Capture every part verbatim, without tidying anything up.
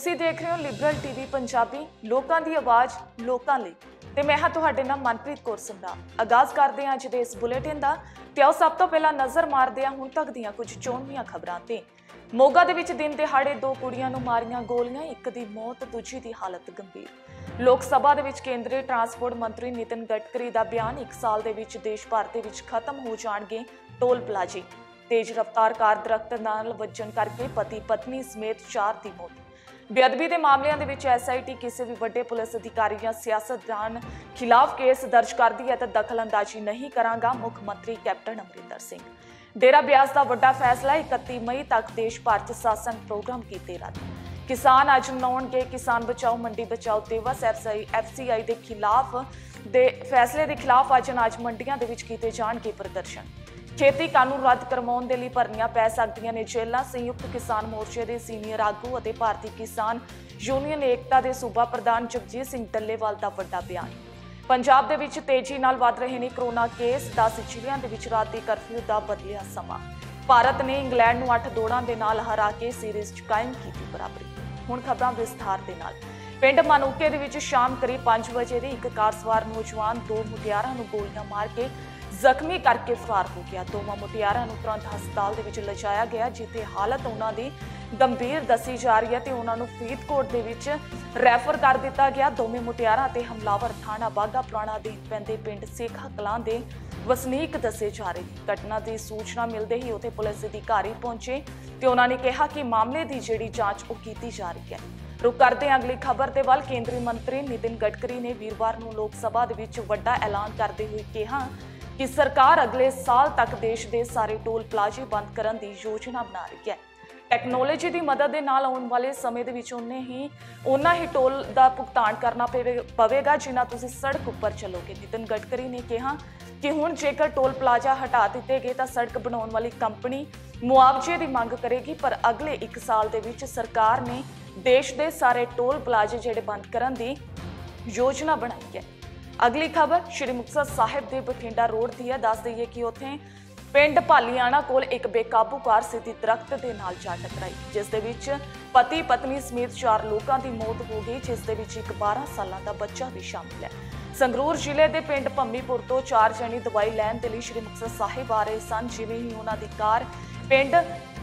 ਤੁਸੀਂ ਦੇਖ ਰਹੇ ਹੋ ਲਿਬਰਲ ਟੀਵੀ ਪੰਜਾਬੀ, ਲੋਕਾਂ ਦੀ ਆਵਾਜ਼ ਲੋਕਾਂ ਲਈ ਤੇ ਮੈਂ ਹਾਂ ਤੁਹਾਡੇ ਨਾਲ ਮਨਪ੍ਰੀਤ ਕੌਰ ਸੰਧਾ। ਆਗਾਜ਼ ਕਰਦੇ ਹਾਂ ਅੱਜ ਦੇ ਇਸ ਬੁਲੇਟਿਨ ਦਾ ਤੇ ਆਓ ਸਭ ਤੋਂ ਪਹਿਲਾਂ ਨਜ਼ਰ ਮਾਰਦੇ ਹਾਂ ਹੁਣ ਤੱਕ ਦੀਆਂ ਕੁਝ ਚੋਣਵੀਆਂ ਖਬਰਾਂ ਤੇ। ਮੋਗਾ ਦੇ ਵਿੱਚ ਦਿਨ ਦਿਹਾੜੇ ਦੋ ਕੁੜੀਆਂ ਨੂੰ ਮਾਰੀਆਂ ਗੋਲੀਆਂ, ਇੱਕ ਦੀ ਮੌਤ ਦੂਜੀ ਦੀ ਹਾਲਤ ਗੰਭੀਰ। ਲੋਕ ਸਭਾ ਦੇ ਵਿੱਚ ਕੇਂਦਰੀ ਟਰਾਂਸਪੋਰਟ ਮੰਤਰੀ ਨਿਤਿਨ ਗਡਕਰੀ ਦਾ ਬਿਆਨ, ਇੱਕ ਸਾਲ ਦੇ ਵਿੱਚ ਦੇਸ਼ ਭਰ ਦੇ ਵਿੱਚ ਖਤਮ ਹੋ ਜਾਣਗੇ ਟੋਲ ਪਲਾਜ਼ੇ। तेज रफ्तार कार दरख्त नाल वजन करके पति पत्नी समेत चार की मौत। बेअदबी के मामलों के विच एस आई टी किसी भी वड्डे पुलिस अधिकारी या सियासतदान खिलाफ केस दर्ज करती है तो दखल अंदाजी नहीं करांगा, मुख मंत्री कैप्टन अमरिंदर सिंह। डेरा ब्यास का वड्डा फैसला, इकत्ती मई तक देश भर च शासन प्रोग्राम किए रद्द। किसान अज मनाउणगे किसान बचाओ मंडी बचाओ दिवस। एफ सी आई के खिलाफ दे फैसले के खिलाफ अज अनाज मंडियां दे विच कीते जाणगे प्रदर्शन। खेती कानून रद्द करवाउण दे लई भरनियां पै सकदियां ने जेलां। संयुक्त किसान मोर्चे के सीनियर आगू और भारतीय किसान यूनियन एकता के सूबा प्रधान जगजीत सिंह डल्लेवाल का वड्डा बयान। पंजाब दे विच तेजी नाल वध रहे ने कोरोना केस। दस ਜ਼ਿਲ੍ਹਿਆਂ ਦੇ ਵਿੱਚ राती करफ्यू का बदलिया समा। भारत ने इंग्लैंड ਨੂੰ ਅੱਠ ਦੌੜਾਂ ਦੇ ਨਾਲ हरा के सीरीज़ च कायम की बराबरी। हुण खबरां विस्तार दे नाल। पिंड मानूके दे विच शाम करीब पांच बजे दे एक कार सवार नौजवान दो मुटियारां नूं गोलियां मार के ਜ਼ਖਮੀ करके फरार हो गया। दोवां मुटियारां नूं तुरंत हस्पताल दे विच लिजाया गया, जिथे हालत उन्हां दी गंभीर दसी जा रही है ते उन्हां नूं फरीदकोट दे विच रैफर कर दिता गया। दोवें मुटियारां ते हमलावर थाना बाघा पुराणा दे पैंदे पिंड सेखा कलां दे वसनीक दसे जा रहे। घटना की सूचना मिलते ही उत्थे पुलिस अधिकारी पहुंचे ते उन्हां ने कहा कि मामले की जिहड़ी जांच वो कीती जा रही है। रुक करते अगली खबर के वल। केंद्रीय मंत्री नितिन गडकरी ने वीरवार नूं लोक सभा दे विच वड्डा ऐलान करते हुए कहा कि सरकार अगले साल तक देश के सारे टोल प्लाजे बंद करने की योजना बना रही है। टैक्नोलॉजी की मदद के नाल आने वाले समय दे विच उन्ने ही उन्ना ही टोल का भुगतान करना पवेगा जिन्ना तुसीं सड़क उपर चलोगे। नितिन गडकरी ने कहा कि हुण जेकर टोल प्लाजा हटा दिते गए तो सड़क बनाने वाली कंपनी मुआवजे की मंग करेगी, पर अगले एक साल दे विच सरकार ने देश के सारे टोल प्लाजे जिहड़े बंद करने की योजना बनाई है। अगली खबर श्री मुक्तसर साहिब के बठिंडा रोड की है। दस दईए कि उत्थे पिंड भालीआणा कोल एक बेकाबू कार सीधी दरख्त के नाल जा टकराई, जिस दे विच पति पत्नी समेत चार लोगों की मौत हो गई, जिस दे विच एक बारह साल का बच्चा भी शामिल है। संगरूर जिले के पिंड भम्मीपुर तो चार जने दवाई लैण दे लई श्री मुक्तसर साहिब आ रहे सन। जिवें ही उन्हां दी कार पिंड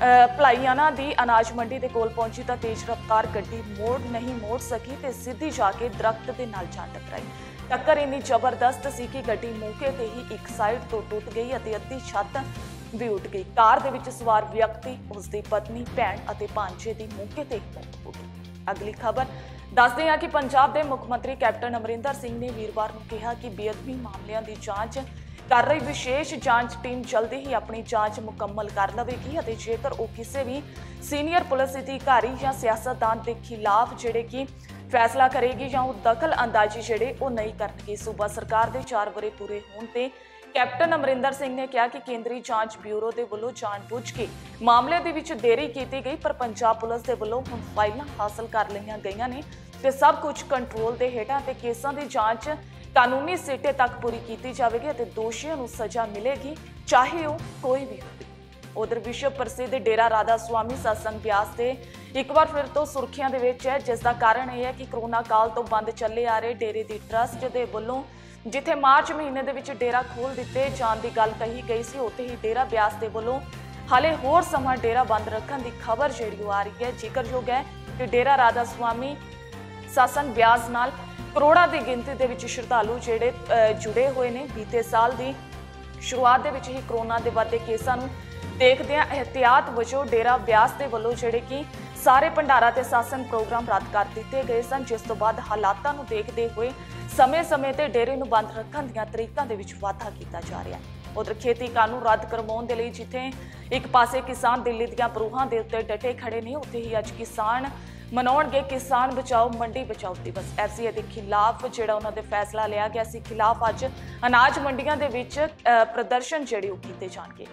भलाईआणा दी अनाज मंडी के कोल पहुंची तो तेज रफ्तार गड्डी मोड़ नहीं मोड़ सकी ते सीधी जाके दरख्त के नाल जा टकराई। टक्कर इन्नी जबरदस्त सी कि गड्डी मौके ते ही एक साइड तो टुट गई अते अद्धी छत भी उठ गई। कार दे विच सवार व्यक्ति, उसकी पत्नी, भैण अते भांजे की मौके ते ही मौत हो गई। अगली खबर दसदे हां कि पंजाब के मुख मंत्री कैप्टन अमरिंदर सिंह ने वीरवार नूं कहा कि बेअदबी मामलों की जांच कर रही विशेष जांच टीम जल्दी ही अपनी जांच मुकम्मल कर लवेगी अते जेकर वो किसी भी सीनियर पुलिस अधिकारी या सियासतदान के खिलाफ जिहड़े कि फैसला करेगी या दखल अंदाजी जिहड़े वो नहीं करनगे। सूबा सरकार के चार वरे पूरे होने ते कैप्टन अमरिंदर सिंह ने कहा कि केंद्रीय जांच ब्यूरो के वलों जानबूझ के मामले दे विच देरी की गई, पर पंजाब पुलिस के वलों हुण फाइलां हासिल कर लईआं गईआं ने ते सब कुछ कंट्रोल के हेठां ते केसां की जांच कानूनी सिटे तक पूरी की जाएगी और दोषियों को सजा मिलेगी, चाहे वो कोई भी हो। उधर विश्व प्रसिद्ध डेरा राधा स्वामी सत्संग ब्यास से एक बार फिर तो सुर्खियां दे विच है, जिसका कारण यह है कि कोरोना काल तो बंद चले आ रहे डेरे की ट्रस्ट के वलों जिथे मार्च महीने दे विच डेरा खोल दिते जाण की गल कही गई सी, उत्थे ही डेरा ब्यास के वलों हाले होर समा डेरा बंद रखने की खबर जिहड़ी आ रही है। जिक्रयोग है कि डेरा राधा स्वामी सत्संग ब्यास नाल करोड़ां की गिनती दे विच श्रद्धालु जिहड़े जुड़े हुए ने। बीते साल की शुरुआत दे विच ही कोरोना के वधदे केसां नूं देखदिआं एहतियात वजों डेरा ब्यास के वलों जिहड़े कि सारे भंडारा ते सत्संग प्रोग्राम रद्द कर दिते गए सन, जिस तो बाद हालातां नूं देखते हुए समय समय ते डेरे नूं बंद रखण दीआं तरीकां दे विच वाधा कीता जा रहा है। उधर खेती कानून रद्द करवाउण दे लई जिथे एक पासे किसान दिल्ली दीआं बरूहां दे उत्ते डटे खड़े ने, उत्थे ही अज किसान मनाउणगे किसान बचाओ मंडी बचाओ दिवस। एफ सी आई के खिलाफ जिहड़ा उन्हां दे फैसला लिया गया सी खिलाफ अज अनाज मंडियां दे विच प्रदर्शन जिहड़े कीते जाणगे।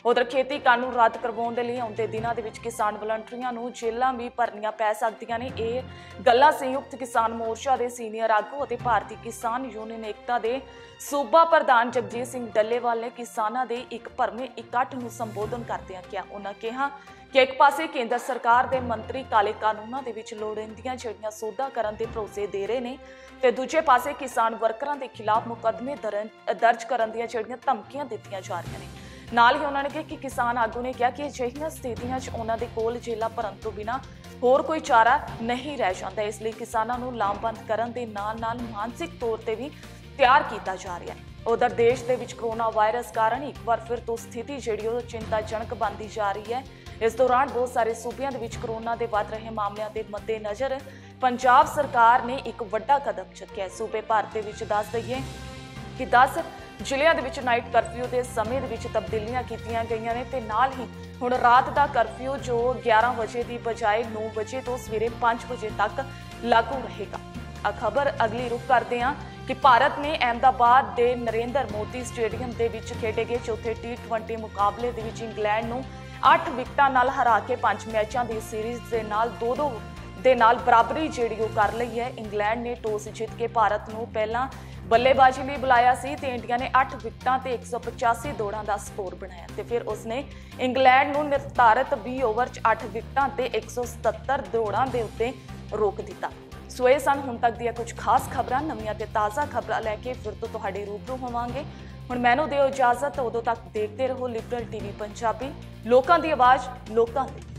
ਉਧਰ ਖੇਤੀ ਕਾਨੂੰਨ ਰੱਦ ਕਰਵਾਉਣ ਦੇ ਲਈ ਆਉਂਦੇ ਦਿਨਾਂ ਦੇ ਵਿੱਚ ਕਿਸਾਨ ਵਲੰਟੀਅਰਾਂ ਨੂੰ ਜੇਲ੍ਹਾਂ ਵੀ ਭਰਨੀਆਂ ਪੈ ਸਕਦੀਆਂ ਨੇ। ਇਹ ਗੱਲਾਂ ਸੰਯੁਕਤ ਕਿਸਾਨ ਮੋਰਚਾ ਦੇ ਸੀਨੀਅਰ ਆਗੂ ਅਤੇ ਭਾਰਤੀ ਕਿਸਾਨ ਯੂਨੀਅਨ ਏਕਤਾ ਦੇ ਸੂਬਾ ਪ੍ਰਧਾਨ ਜਗਜੀਤ ਸਿੰਘ ਡੱਲੇਵਾਲ ਨੇ ਕਿਸਾਨਾਂ ਦੇ ਇੱਕ ਭਰਵੇਂ ਇਕੱਠ ਨੂੰ ਸੰਬੋਧਨ ਕਰਦਿਆਂ ਕਿਹਾ। ਉਹਨਾਂ ਕਿਹਾ ਕਿ ਇੱਕ ਪਾਸੇ ਕੇਂਦਰ ਸਰਕਾਰ ਦੇ ਮੰਤਰੀ ਕਾਲੇ ਕਾਨੂੰਨਾਂ ਦੇ ਵਿੱਚ ਲੋੜੀਂਦੀਆਂ ਜਿਹੜੀਆਂ ਸੋਧਾਂ ਕਰਨ ਦੇ ਭਰੋਸੇ ਦੇ ਰਹੇ ਨੇ ਤੇ ਦੂਜੇ ਪਾਸੇ ਕਿਸਾਨ ਵਰਕਰਾਂ ਦੇ ਖਿਲਾਫ ਮੁਕੱਦਮੇ ਦਰਜ ਕਰਨ ਦੀਆਂ ਜਿਹੜੀਆਂ ਧਮਕੀਆਂ ਦਿੱਤੀਆਂ ਜਾ ਰਹੀਆਂ ਨੇ। ਨਾਲ ਹੀ ਉਹਨਾਂ ਨੇ ਕਿਹਾ ਕਿ ਕਿਸਾਨ ਆਗੂ ਨੇ ਕਿਹਾ ਕਿ ਅਜਿਹੀਆਂ ਸਥਿਤੀਆਂ 'ਚ ਉਹਨਾਂ ਦੇ ਕੋਲ ਜੇਲ੍ਹਾਂ ਭਰਨ ਤੋਂ ਬਿਨਾਂ ਹੋਰ ਕੋਈ ਚਾਰਾ ਨਹੀਂ ਰਹਿ ਜਾਂਦਾ। ਇਸ ਲਈ ਕਿਸਾਨਾਂ ਨੂੰ ਲਾਮਬੰਦ ਕਰਨ ਦੇ ਨਾਲ ਨਾਲ ਮਾਨਸਿਕ ਤੌਰ ਤੇ ਵੀ ਤਿਆਰ ਕੀਤਾ ਜਾ ਰਿਹਾ ਹੈ। ਉਧਰ ਦੇਸ਼ ਦੇ ਵਿੱਚ ਕੋਰੋਨਾ ਵਾਇਰਸ ਕਾਰਨ ਇੱਕ ਵਾਰ ਫਿਰ ਤੋਂ ਸਥਿਤੀ ਜਿਹੜੀ ਉਹ ਚਿੰਤਾਜਨਕ ਬਣਦੀ ਜਾ ਰਹੀ ਹੈ। ਇਸ ਦੌਰਾਨ ਬਹੁਤ ਸਾਰੇ ਸੂਬਿਆਂ ਦੇ ਵਿੱਚ ਕੋਰੋਨਾ ਦੇ ਵੱਧ ਰਹੇ ਮਾਮਲਿਆਂ ਦੇ ਮੱਦੇਨਜ਼ਰ ਪੰਜਾਬ ਸਰਕਾਰ ਨੇ ਇੱਕ ਵੱਡਾ ਕਦਮ ਚੁੱਕਿਆ। ਸੂਬੇ ਭਰ ਦੇ ਵਿੱਚ ਦੱਸ ਦਈਏ ਕਿ ਦਸ ਜ਼ਿਲ੍ਹਿਆਂ ਦੇ ਵਿੱਚ ਨਾਈਟ ਕਰਫਿਊ ਦੇ ਸਮੇਂ ਦੇ ਵਿੱਚ ਤਬਦੀਲੀਆਂ ਕੀਤੀਆਂ ਗਈਆਂ ਨੇ ਤੇ ਨਾਲ ਹੀ ਹੁਣ ਰਾਤ ਦਾ ਕਰਫਿਊ ਜੋ ਗਿਆਰਾਂ ਵਜੇ ਦੀ ਬਜਾਏ ਨੌ ਵਜੇ ਤੋਂ ਸਵੇਰੇ ਪੰਜ ਵਜੇ ਤੱਕ ਲਾਗੂ ਰਹੇਗਾ। ਆ ਖਬਰ ਅਗਲੀ ਰੁਖ ਕਰਦੇ ਹਾਂ ਕਿ ਭਾਰਤ ਨੇ ਅਹਿਮਦਾਬਾਦ ਦੇ ਨਰਿੰਦਰ ਮੋਦੀ ਸਟੇਡੀਅਮ ਦੇ ਵਿੱਚ ਖੇਡੇ ਗਏ ਚੌਥੇ ਟੀ ਟਵੈਂਟੀ ਮੁਕਾਬਲੇ ਦੇ ਵਿੱਚ ਇੰਗਲੈਂਡ ਨੂੰ ਅੱਠ ਵਿਕਟਾਂ ਨਾਲ ਹਰਾ ਕੇ ਪੰਜ ਮੈਚਾਂ ਦੀ ਸੀਰੀਜ਼ ਦੇ ਨਾਲ ਦੋ ਦੋ ਦੇ ਨਾਲ ਬਰਾਬਰੀ ਜਿਹੜੀ ਉਹ ਕਰ ਲਈ ਹੈ। ਇੰਗਲੈਂਡ ਨੇ ਟੌਸ ਜਿੱਤ ਕੇ ਭਾਰਤ ਨੂੰ ਪਹਿਲਾਂ ਬੱਲੇਬਾਜ਼ੀ ਲਈ ਬੁਲਾਇਆ ਸੀ ਤੇ ਇੰਡੀਆ ਨੇ ਅੱਠ ਵਿਕਟਾਂ ਤੇ ਇੱਕ ਸੌ ਪਚਾਸੀ ਦੌੜਾਂ ਦਾ ਸਕੋਰ ਬਣਾਇਆ ਤੇ ਫਿਰ ਉਸਨੇ ਇੰਗਲੈਂਡ ਨੂੰ ਨਿਰਧਾਰਤ ਵੀਹ ਓਵਰ 'ਚ ਅੱਠ ਵਿਕਟਾਂ ਤੇ ਇੱਕ ਸੌ ਸਤੱਤਰ ਦੌੜਾਂ ਦੇ ਉੱਤੇ ਰੋਕ ਦਿੱਤਾ। ਸੋ ਇਹ ਸਨ ਹੁਣ ਤੱਕ ਦੀਆਂ ਕੁਝ ਖਾਸ ਖਬਰਾਂ। ਨਵੀਆਂ ਤੇ ਤਾਜ਼ਾ ਖਬਰਾਂ ਲੈ ਕੇ ਫਿਰ ਤੋਂ ਤੁਹਾਡੇ ਰੂਬਰੂ ਹੋਵਾਂਗੇ। ਹੁਣ ਮੈਨੂੰ ਦਿਓ ਇਜਾਜ਼ਤ। ਉਦੋਂ ਤੱਕ ਦੇਖਦੇ ਰਹੋ ਲਿਬਰਲ ਟੀਵੀ ਪੰਜਾਬੀ, ਲੋਕਾਂ ਦੀ ਆਵਾਜ਼ ਲੋਕਾਂ ਲਈ।